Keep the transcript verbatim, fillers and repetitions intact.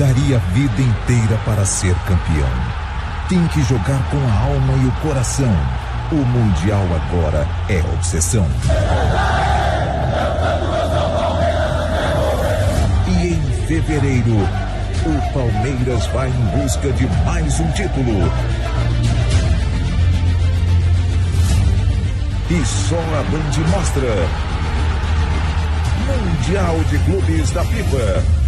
daria a vida inteira para ser campeão. Tem que jogar com a alma e o coração. O Mundial agora é obsessão. E em fevereiro, o Palmeiras vai em busca de mais um título. E só a Band mostra. Mundial de Clubes da FIFA.